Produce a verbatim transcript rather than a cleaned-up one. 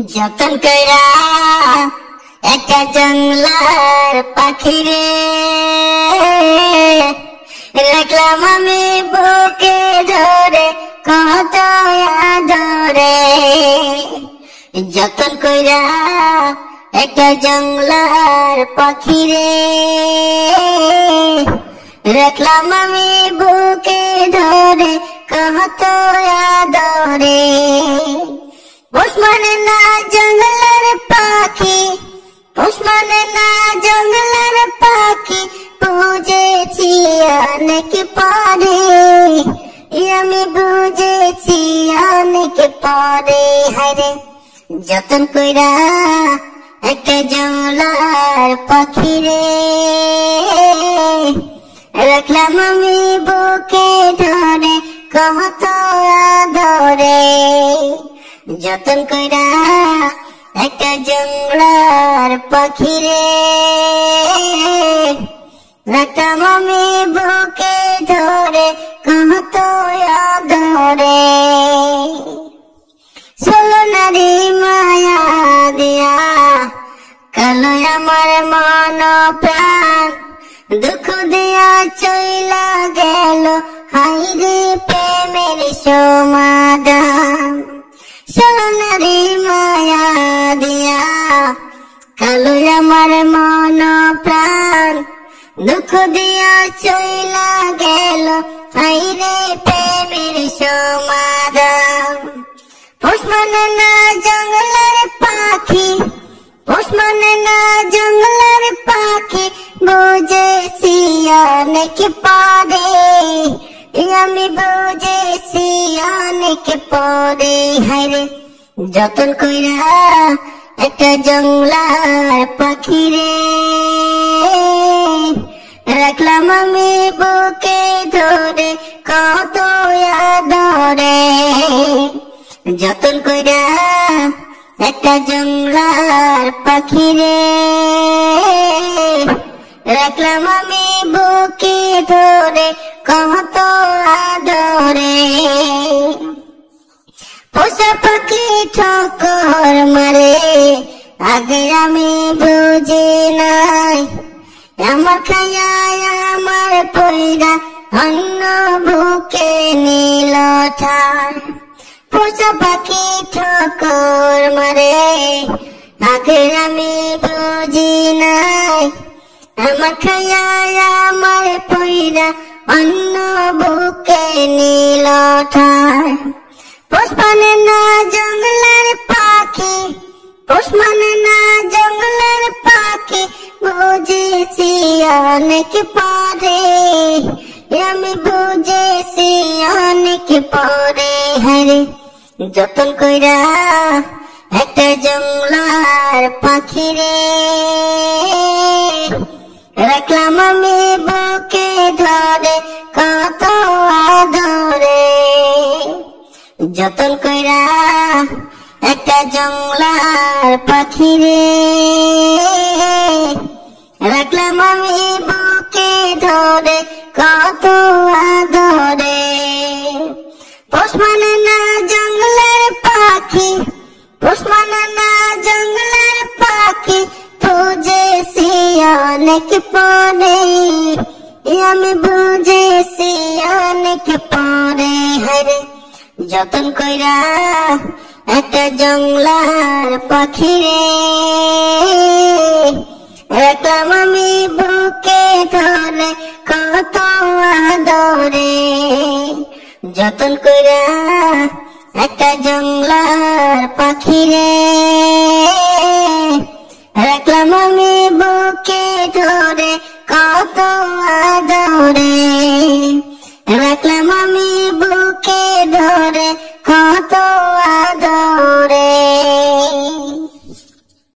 যতন কইরা একটা জঙ্গলার পাখি রে রাখলাম আমি বুকে ধরে কত আদরে। যতন কইরা একটা জঙ্গলার পাখি রে রাখলাম আমি বুকে ধরে কত আদরে। পোষ মানে না জঙ্গলের পাখি, পোষ মানে না জঙ্গলের পাখি, বুঝেছি অনেক পরে, আমি বুঝেছি অনেক পরে। হায়রে যতন কইরা একটা জঙ্গলার পাখি রে রাখলাম আমি বুকে ধরে কত আদরে। যতন কইরা একটা জঙ্গলার পাখি রে রাখলাম আমি বুকে ধরে কত আদরে। চলো নারী মায়া দিয়া কালো আমার মন প্রাণ, দুঃখ দিয়া চইলা গেল হাইরে প্রেমের সমাধান। চলো নারী মায়া দিয়া কালো আমার মন প্রাণ, দুঃখ দিয়া চইলা গেল হাইরে প্রেমের সমাধান। পোষ মানে না জঙ্গলের পাখি, পোষ মানে না জঙ্গলের পাখি, বুঝেছি অনেক পরে, আমি বুঝেছি অনেক পরে। হায়রে যতন কইরা একটা জঙ্গলার পাখি রে রাখলাম আমি বুকে ধরে কত আদরে। যতন কইরা একটা জঙ্গলার পাখি রে রাখলাম আমি বুকে ধরে কত আদরে। পোষা পাখি ঠোকর মারে আগে আমি বুঝি নাই, আমার খায়া আমার পয়রা অন্য বুকে নীল ঠায়। পোষা পাখি ঠোকর মারে আগে আমি বুঝি নাই, আমার খায়া আমার পয়রা অন্য বুকে নীল ঠায়। পোষ মানে না জঙ্গলের পাখি, পোষ মানে না জঙ্গলের পাখি, বুঝেছি অনেক পরে, আমি বুঝেছি অনেক পরে। হায়রে যতন কইরা একটা জঙ্গলার পাখি রে রাখলাম আমি বুকে ধরে কত আদরে। যতন কইরা একটা জঙ্গলার পাখি রে রাখলাম আমি বুকে ধরে কত আদরে। পোষ মানে না জঙ্গলের পাখি, পোষ মানে না জঙ্গলের পাখি, বুঝেছি অনেক পরে, আমি বুঝেছি অনেক পরে। হায়রে যতন কইরা একটা জঙ্গলার পাখি রে রাখলাম আমি বুকে ধরে কত আদরে। যতন কইরা একটা জঙ্গলার পাখি রে রাখলাম আমি বুকে ধরে কত আদরে।